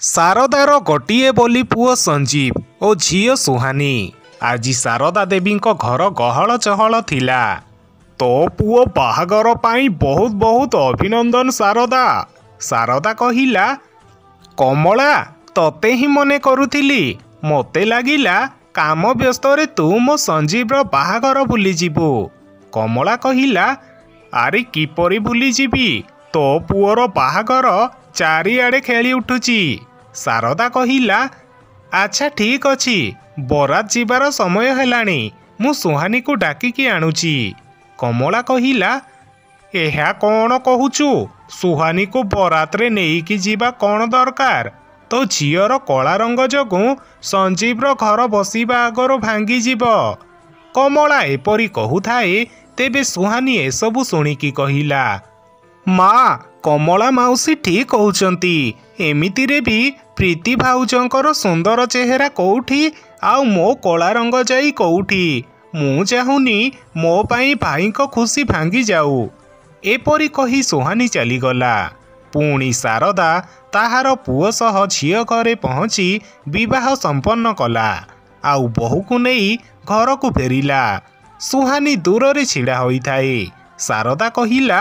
शारदार गोटे बोली पुओ संजीव और झील सुहानी। आज शारदा देवी घर गहल चहल थिला। तो पुओ बाहागर पाई बहुत बहुत अभिनंदन शारदा। शारदा कहिला, कमला तते ही मने करुथिली, मते लागिला काम व्यस्त रे तू मो संजीवर बाहागर भूली जीवु। कमला कहिला, आरे किपरि भूली जीवी, तो पुओर बाहागर चारिआडे खेली उठुची। शारदा कहिला, अच्छा ठीक अछि, बरात जीवार समय हेलाणी, मु सुहानी को डाकिकी आणुची। कमला कहिला, एहा कौन कहूचु, सुहानी को बरात रे नेईकी जीवा कौन दरकार, तो झीयर कला रंग जोगु संजीवर घर बसिबा आगर भांगी जीव। कमला एपरी कहूथाए तेबे सुहानी एसबु शुणिकी कहिला, माँ कमला माउसी ठीक कहउचंती, एमितिरे भी प्रीति भाउजंकर सुंदर चेहरा कोउठी आउ मो कला रंग जाई कोउठी, मु चाहुनी मो पाई भाई को खुशी भांगी जाऊ। एपरी कही सुहानी चलीगला। पुणी शारदा ताहार पुओ सह झियो घरे पहुँची विवाह संपन्न कला। आउ बहु को नहीं घर को फेरिला। सुहानी दूर रे छिड़ा होई थाए। शारदा कहिला,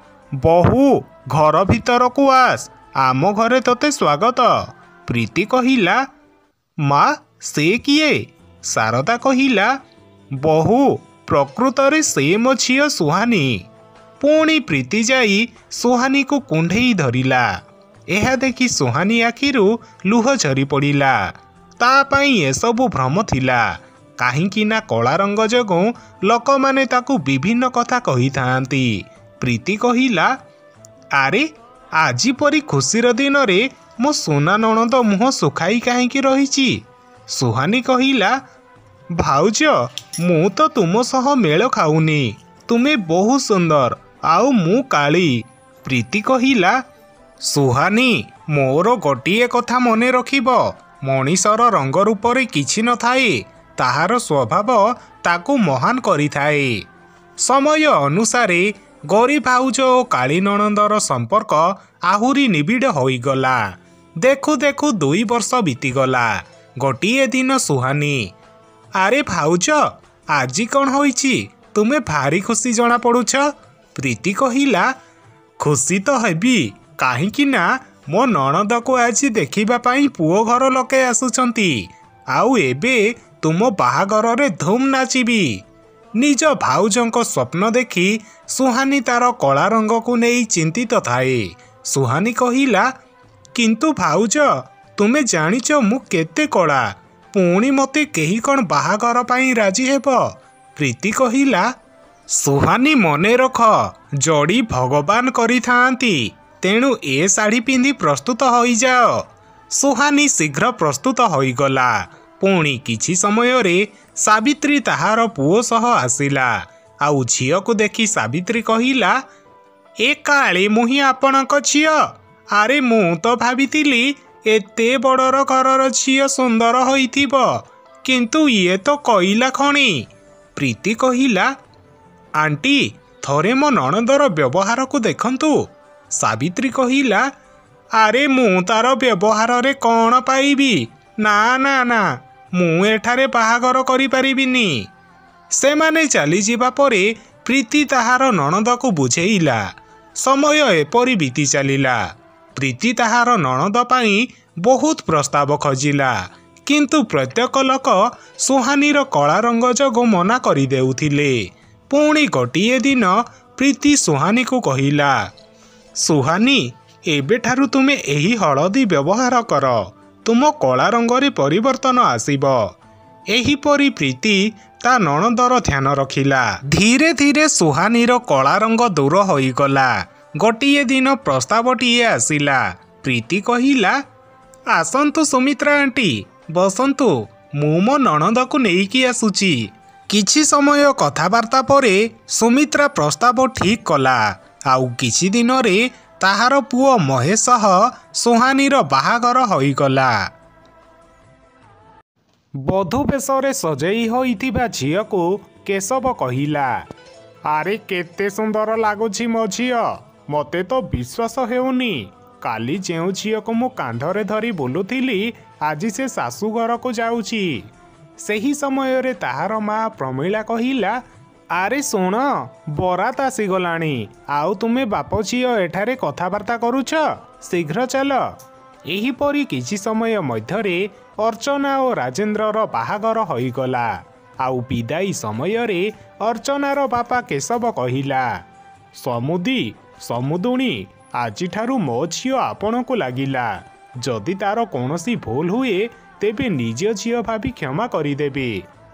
बहु घर भीतर को आस, आम घरे तोते स्वागत। प्रीति कहिला, माँ से किए? शारदा कहिला, बहु प्रकृत रे से मो झियो सुहानी। पुणी प्रीति जाई सुहानी को कुंढेई धरिला। एहा देखी सुहानी आखिरु लुह झरी पड़िला। ता पाई एसबु भ्रम थिला, काहींकि ना कला रंग जोगु लोक माने ताकू विभिन्न कथा कही थांती। प्रीति कहिला, आरे आजी परी खुशीर दिन रे मो सोना नणंद मुह सुखाई काहींकि रहिची। सुहानी कहिला, भाउज मु तो तुम सह मेल खाऊनी, तुमे बहु सुंदर आउ मु काली। प्रीति कहिला, सुहानी मोर गोटिए कथा मने रखिब, मनीषर रंग रूप रे किछि न थाए, ताहार स्वभाव ताकू महान करिथाए। समय अनुसारे गौरी भाउज और काली नणंदर संपर्क आहुरी निबिड़ होईगला। देखु देखु 2 वर्ष बीतीगला। गोटिए दिन सुहानी, आरे भाउज आजी कौन होईची, तुमे भारी खुशी जना पड़ुछ। प्रीति कहिला, खुशी तो हेबी, काहींकि ना मो नणंद को आज देखिबा पाई पुओ घर लोके आसुचंती, आउ एबे तुम बाहागर रे धूम नाचिबी। निज भाउजंको स्वप्न देखी सुहानी तार कला रंग को नहीं चिंतित थाए। सुहानी कहिला, किंतु भाउज तुमे जानिच मु केते कला, पुणी मते केही कौन बाहागर पाई राजी हेब। प्रीति कहिला, सुहानी मने रख, जोड़ी भगवान करि थांती, तेणु ए साड़ी पिंधि प्रस्तुत होई जाओ। सुहानी शीघ्र प्रस्तुत होईगला। पुणी किछि समय रे सावित्री ताहार पुओ सह आसिला। आउ झियो को देखी सावित्री कहिला, ए काले मुही आपणक झियो, आरे मु तो भाबितिली एते बड़र घरर झियो सुंदर होइथिब, किंतु ये तो कइला खणी। प्रीति कहिला, आंटी थरे मो नणंदर व्यवहार को देखंतु। सावित्री कहिला, आरे मु तार व्यवहार रे कौन पाइबी, ना ना ना मु एठारे बाहागर करि परिबिनी। सेमाने चली जिबा परे प्रीति ताहार नणंद को बुझेइला। समय एपरी बीती चलिला। प्रीति ताहार नणंद पाई बहुत प्रस्ताव खोजिला, किंतु प्रत्येक लोक सुहानीर कला रंग जोगु मना करि देउथिले। पुणी गोटिए दिन प्रीति सुहानी को कहिला, सुहानी एबेठारु तुमे एही हळदी व्यवहार कर, तुम कला रंगरे परिवर्तन आसिब। एहीपरी प्रीति ता नणंदर ध्यान रखिला। धीरे धीरे सुहानीर कला रंग दूर होईगला। गोटिए दिन प्रस्तावटीए आसिला। प्रीति कहिला, आसंतु सुमित्रा आंटी, बसंतु, मु मो नणंद को नेईकी आसुची। किछि समय कथाबार्ता परे सुमित्रा प्रस्ताव ठीक कला। आउ किछि दिन रे ताहार पुओ महेश सुहानीर बाहागर होईगला। बधू बेशरे सजेई होइथिबा झियो को केशव कहिला, आरे केते सुंदर लागुछि मो झियो, मते तो विश्वास हेउनी, କାଲି ଯେଉଁ ଝିଅକୁ ମୁଁ କାନ୍ଧରେ ଧରି ବୁଲୁଥିଲି ଆଜି ସେ ଶାଶୁ ଘରକୁ ଯାଉଛି। ସେହି ସମୟରେ ତାହାର ମା ପ୍ରମିଳା କହିଲା, ଆରେ ଶୁଣ, ବରାତ ଆସିଗଲାଣି, ଆଉ ତୁମେ ବାପ ଝିଅ ଏଠାରେ କଥାବାର୍ତ୍ତା କରୁଛ, ଶୀଘ୍ର ଚାଲ। ଏହିପରି କିଛି ସମୟ ମଧ୍ୟରେ ଅର୍ଚ୍ଚନା ଓ ରାଜେନ୍ଦ୍ରର ବାହାଘର ହୋଇଗଲା। ଆଉ ବିଦାୟୀ ସମୟରେ ଅର୍ଚ୍ଚନାର ବାପା କେଶବ କହିଲା, ସମୁଦୁଣୀ, ଆଜିଠାରୁ ମୋ ଝିଅ ଆପଣଙ୍କୁ ଲାଗିଲା। ଯଦି ତାର କୌଣସି ଭୁଲ ହୁଏ ତେବେ ନିଜ ଝିଅ ଭାବି କ୍ଷମା କରିଦେବେ।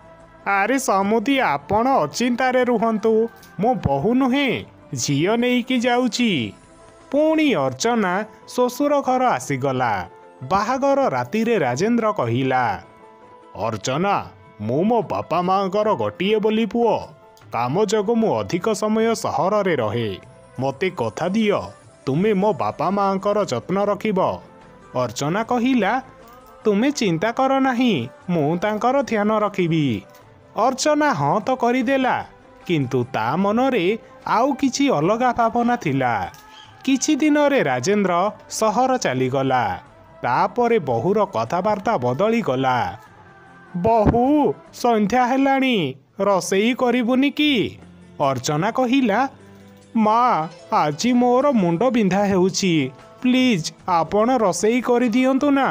ଆରେ ସମୁଦି, ଆପଣ ଅଚିନ୍ତାରେ ରୁହନ୍ତୁ, ମୁଁ ବୋହୂ ନୁହେଁ, ଝିଅ ନେଇକି ଯାଉଛି। ପୁଣି ଅର୍ଚ୍ଚନା ଶ୍ୱଶୁର ଘର ଆସିଗଲା। ବାହାଘର ରାତିରେ ରାଜେନ୍ଦ୍ର କହିଲା, ଅର୍ଚ୍ଚନା, ମୁଁ ମୋ ବାପା ମାଆଙ୍କର ଗୋଟିଏ ବୋଲି ପୁଅ। କାମ ଯୋଗୁଁ ମୁଁ ଅଧିକ ସମୟ ସହରରେ ରହେ। ମୋତେ କଥା ଦିଅ, ତୁମେ ମୋ ବାପା ମାଆଙ୍କର ଯତ୍ନ ରଖିବ। ଅର୍ଚ୍ଚନା କହିଲା, ତୁମେ ଚିନ୍ତା କର ନାହିଁ, ମୁଁ ତାଙ୍କର ଧ୍ୟାନ ରଖିବି। ଅର୍ଚ୍ଚନା ହଁ ତ କରିଦେଲା, କିନ୍ତୁ ତା ମନରେ ଆଉ କିଛି ଅଲଗା ଭାବନା ଥିଲା। କିଛି ଦିନରେ ରାଜେନ୍ଦ୍ର ସହର ଚାଲିଗଲା। ତାପରେ ବୋହୂର କଥାବାର୍ତ୍ତା ବଦଳିଗଲା। ବୋହୂ, ସନ୍ଧ୍ୟା ହେଲାଣି, ରୋଷେଇ କରିବୁନି କି? ଅର୍ଚ୍ଚନା କହିଲା, ମା, ଆଜି ମୋର ମୁଣ୍ଡ ବିନ୍ଧା ହେଉଛି, ପ୍ଲିଜ୍ ଆପଣ ରୋଷେଇ କରିଦିଅନ୍ତୁ ନା।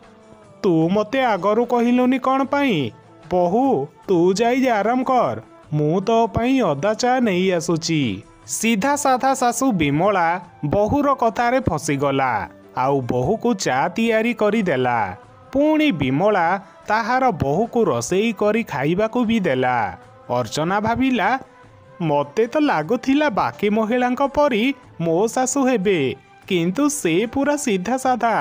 ତୁ ମୋତେ ଆଗରୁ କହିଲୁନି କ'ଣ ପାଇଁ? ବୋହୂ, ତୁ ଯାଇ ଆରାମ କର, ମୁଁ ତୋ ପାଇଁ ଅଦା ଚା ନେଇ ଆସୁଛି। ସିଧା ସାଧା ଶାଶୁ ବିମଳା ବୋହୂର କଥାରେ ଫସିଗଲା, ଆଉ ବୋହୂକୁ ଚା ତିଆରି କରିଦେଲା। ପୁଣି ବିମଳା ତାହାର ବୋହୂକୁ ରୋଷେଇ କରି ଖାଇବାକୁ ବି ଦେଲା। ଅର୍ଚ୍ଚନା ଭାବିଲା, ମୋତେ ତ ଲାଗୁଥିଲା ବାକି ମହିଳାଙ୍କ ପରି ମୋ ଶାଶୁ ହେବେ, କିନ୍ତୁ ସେ ପୁରା ସିଧା ସାଧା।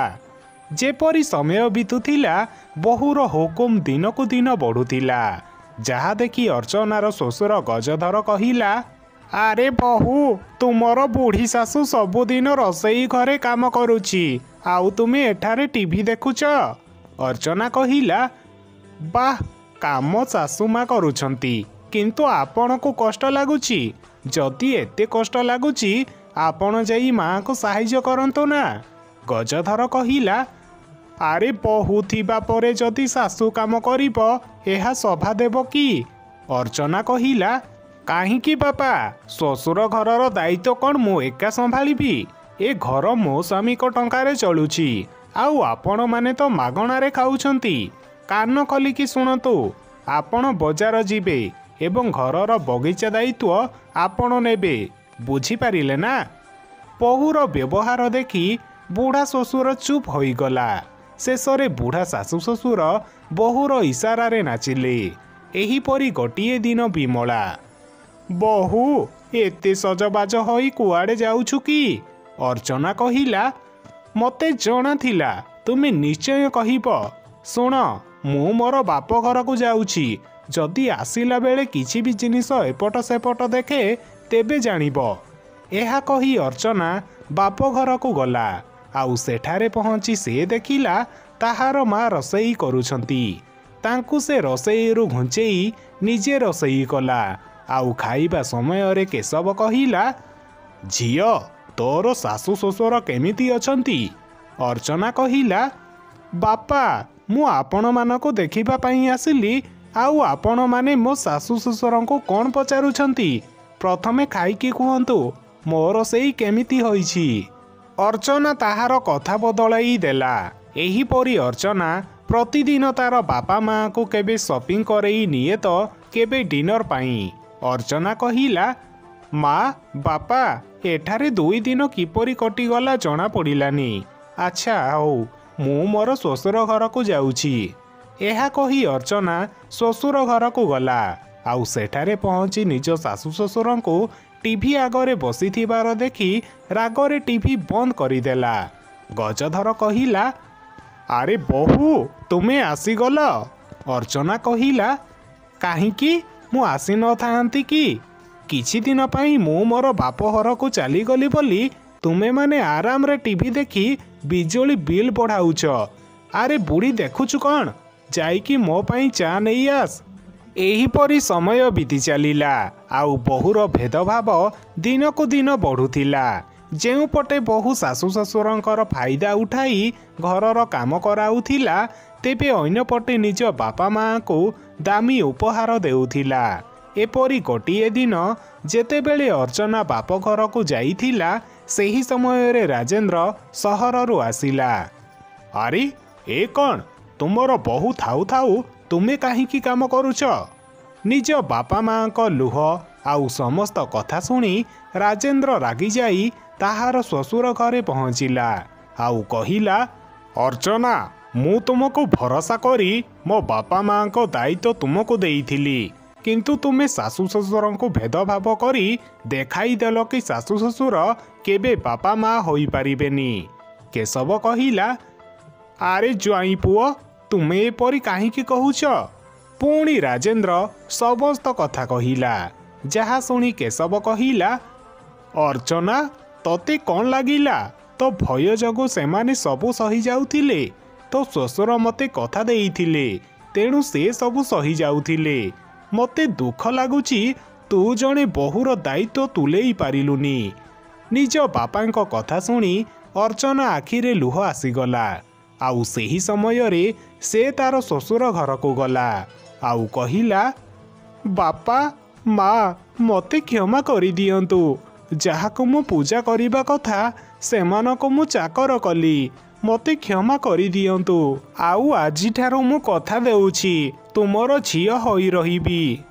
ଯେପରି ସମୟ ବିତୁଥିଲା, ବୋହୂର ହୁକୁମ ଦିନକୁ ଦିନ ବଢ଼ୁଥିଲା। ଯାହା ଦେଖି ଅର୍ଚ୍ଚନାର ଶ୍ୱଶୁର ଗଜଧର କହିଲା, ଆରେ ବୋହୂ, ତୁମର ବୁଢ଼ୀ ଶାଶୁ ସବୁଦିନ ରୋଷେଇ ଘରେ କାମ କରୁଛି, ଆଉ ତୁମେ ଏଠାରେ ଟିଭି ଦେଖୁଛ। ଅର୍ଚ୍ଚନା କହିଲା, ବାଃ, କାମ ଶାଶୁମା କରୁଛନ୍ତି, କିନ୍ତୁ ଆପଣଙ୍କୁ କଷ୍ଟ ଲାଗୁଛି। ଯଦି ଏତେ କଷ୍ଟ ଲାଗୁଛି, ଆପଣ ଯାଇ ମାଆଙ୍କୁ ସାହାଯ୍ୟ କରନ୍ତୁ ନା। ଗଜଧର କହିଲା, ଆରେ ବୋହୂ ଥିବା ପରେ ଯଦି ଶାଶୁ କାମ କରିବ, ଏହା ଶୋଭା ଦେବ କି? ଅର୍ଚ୍ଚନା କହିଲା, କାହିଁକି ବାପା, ଶ୍ୱଶୁର ଘରର ଦାୟିତ୍ୱ କ'ଣ ମୁଁ ଏକା ସମ୍ଭାଳିବି? ଏ ଘର ମୋ ସ୍ୱାମୀଙ୍କ ଟଙ୍କାରେ ଚଳୁଛି, ଆଉ ଆପଣମାନେ ତ ମାଗଣାରେ ଖାଉଛନ୍ତି। କାନ ଖୋଲିକି ଶୁଣନ୍ତୁ, ଆପଣ ବଜାର ଯିବେ ଏବଂ ଘରର ବଗିଚା ଦାୟିତ୍ୱ ଆପଣ ନେବେ, ବୁଝିପାରିଲେ ନା? ବୋହୂର ବ୍ୟବହାର ଦେଖି ବୁଢ଼ା ଶ୍ୱଶୁର ଚୁପ୍ ହୋଇଗଲା। ଶେଷରେ ବୁଢ଼ା ଶାଶୁ ଶ୍ୱଶୁର ବୋହୂର ଇସାରାରେ ନାଚିଲେ। ଏହିପରି ଗୋଟିଏ ଦିନ ବିମଳା, ବୋହୂ, ଏତେ ସଜବାଜ ହୋଇ କୁଆଡ଼େ ଯାଉଛୁ କି? ଅର୍ଚ୍ଚନା କହିଲା, ମୋତେ ଜଣାଥିଲା ତୁମେ ନିଶ୍ଚୟ କହିବ। ଶୁଣ, ମୁଁ ମୋର ବାପ ଘରକୁ ଯାଉଛି, ଯଦି ଆସିଲା ବେଳେ କିଛି ବି ଜିନିଷ ଏପଟ ସେପଟ ଦେଖେ ତେବେ ଜାଣିବ। ଏହା କହି ଅର୍ଚ୍ଚନା ବାପ ଘରକୁ ଗଲା। ଆଉ ସେଠାରେ ପହଞ୍ଚି ସେ ଦେଖିଲା ତାହାର ମା ରୋଷେଇ କରୁଛନ୍ତି। ତାଙ୍କୁ ସେ ରୋଷେଇରୁ ଘୁଞ୍ଚେଇ ନିଜେ ରୋଷେଇ କଲା। ଆଉ ଖାଇବା ସମୟରେ କେଶବ କହିଲା, ଝିଅ, ତୋର ଶାଶୁ ଶ୍ୱଶୁର କେମିତି ଅଛନ୍ତି? ଅର୍ଚ୍ଚନା କହିଲା, ବାପା, ମୁଁ ଆପଣମାନଙ୍କୁ ଦେଖିବା ପାଇଁ ଆସିଲି, ଆଉ ଆପଣମାନେ ମୋ ଶାଶୁ ଶ୍ୱଶୁରଙ୍କୁ କ'ଣ ପଚାରୁଛନ୍ତି? ପ୍ରଥମେ ଖାଇକି କୁହନ୍ତୁ, ମୋ ରୋଷେଇ କେମିତି ହୋଇଛି? ଅର୍ଚ୍ଚନା ତାହାର କଥା ବଦଳାଇ ଦେଲା। ଏହିପରି ଅର୍ଚ୍ଚନା ପ୍ରତିଦିନ ତାର ବାପା ମାଆଙ୍କୁ କେବେ ସପିଂ କରେଇ ନିଏ ତ କେବେ ଡିନର ପାଇଁ। ଅର୍ଚ୍ଚନା କହିଲା, ମା, ବାପା, ଏଠାରେ 2 ଦିନ କିପରି କଟିଗଲା ଜଣାପଡ଼ିଲାନି। ଆଚ୍ଛା ହଉ, ମୁଁ ମୋର ଶ୍ୱଶୁର ଘରକୁ ଯାଉଛି। ଏହା କହି ଅର୍ଚ୍ଚନା ଶ୍ୱଶୁର ଘରକୁ ଗଲା। ଆଉ ସେଠାରେ ପହଞ୍ଚି ନିଜ ଶାଶୁ ଶ୍ୱଶୁରଙ୍କୁ ଟିଭି ଆଗରେ ବସିଥିବାର ଦେଖି ରାଗରେ ଟିଭି ବନ୍ଦ କରିଦେଲା। ଗଜଧର କହିଲା, ଆରେ ବୋହୂ, ତୁମେ ଆସିଗଲ। ଅର୍ଚ୍ଚନା କହିଲା, କାହିଁକି, ମୁଁ ଆସିନଥାନ୍ତି କି? କିଛି ଦିନ ପାଇଁ ମୁଁ ମୋର ବାପ ଘରକୁ ଚାଲିଗଲି ବୋଲି ତୁମେମାନେ ଆରାମରେ ଟିଭି ଦେଖି ବିଜୁଳି ବିଲ୍ ବଢ଼ାଉଛ। ଆରେ ବୁଢ଼ୀ, ଦେଖୁଛୁ କ'ଣ? ଯାଇକି ମୋ ପାଇଁ ଚା ନେଇ ଆସ। ଏହିପରି ସମୟ ବିତି ଚାଲିଲା। ଆଉ ବୋହୂର ଭେଦଭାବ ଦିନକୁ ଦିନ ବଢ଼ୁଥିଲା। ଯେଉଁପଟେ ବହୁ ଶାଶୁ ଶ୍ୱଶୁରଙ୍କର ଫାଇଦା ଉଠାଇ ଘରର କାମ କରାଉଥିଲା, ତେବେ ଅନ୍ୟପଟେ ନିଜ ବାପା ମାଆଙ୍କୁ ଦାମୀ ଉପହାର ଦେଉଥିଲା। ଏପରି ଗୋଟିଏ ଦିନ ଯେତେବେଳେ ଅର୍ଚ୍ଚନା ବାପ ଘରକୁ ଯାଇଥିଲା, ସେହି ସମୟରେ ରାଜେନ୍ଦ୍ର ସହରରୁ ଆସିଲା। ଆରେ ଏ କ'ଣ? ତୁମର ବୋହୂ ଥାଉ ଥାଉ ତୁମେ କାହିଁକି କାମ କରୁଛ? ନିଜ ବାପା ମାଆଙ୍କ ଲୁହ ଆଉ ସମସ୍ତ କଥା ଶୁଣି ରାଜେନ୍ଦ୍ର ରାଗିଯାଇ ତାହାର ଶ୍ୱଶୁର ଘରେ ପହଞ୍ଚିଲା ଆଉ କହିଲା, ଅର୍ଚ୍ଚନା, ମୁଁ ତୁମକୁ ଭରସା କରି ମୋ ବାପା ମାଆଙ୍କ ଦାୟିତ୍ୱ ତୁମକୁ ଦେଇଥିଲି, କିନ୍ତୁ ତୁମେ ଶାଶୁ ଶ୍ୱଶୁରଙ୍କୁ ଭେଦଭାବ କରି ଦେଖାଇଦେଲ କି ଶାଶୁ ଶ୍ୱଶୁର କେବେ ବାପା ମା ହୋଇପାରିବେନି। କେଶବ କହିଲା, ଆରେ ଜ୍ୱାଇଁ ପୁଅ, ତୁମେ ଏପରି କାହିଁକି କହୁଛ? ପୁଣି ରାଜେନ୍ଦ୍ର ସମସ୍ତ କଥା କହିଲା। ଯାହା ଶୁଣି କେଶବ କହିଲା, ଅର୍ଚ୍ଚନା, ତତେ କ'ଣ ଲାଗିଲା? ତୋ ଭୟ ଯୋଗୁଁ ସେମାନେ ସବୁ ସହିଯାଉଥିଲେ। ତୋ ଶ୍ୱଶୁର ମୋତେ କଥା ଦେଇଥିଲେ, ତେଣୁ ସେ ସବୁ ସହିଯାଉଥିଲେ। ମୋତେ ଦୁଃଖ ଲାଗୁଛି ତୁ ଜଣେ ବୋହୂର ଦାୟିତ୍ୱ ତୁଲେଇ ପାରିଲୁନି। ନିଜ ବାପାଙ୍କ କଥା ଶୁଣି ଅର୍ଚ୍ଚନା ଆଖିରେ ଲୁହ ଆସିଗଲା। ଆଉ ସେହି ସମୟରେ ସେ ତାର ଶ୍ୱଶୁର ଘରକୁ ଗଲା ଆଉ କହିଲା, ବାପା ମା, ମୋତେ କ୍ଷମା କରିଦିଅନ୍ତୁ। ଯାହାକୁ ମୁଁ ପୂଜା କରିବା କଥା ସେମାନଙ୍କୁ ମୁଁ ଚାକର କଲି। ମୋତେ କ୍ଷମା କରିଦିଅନ୍ତୁ। ଆଉ ଆଜିଠାରୁ ମୁଁ କଥା ଦେଉଛି, ତୁମର ଝିଅ ହୋଇ ରହିବି।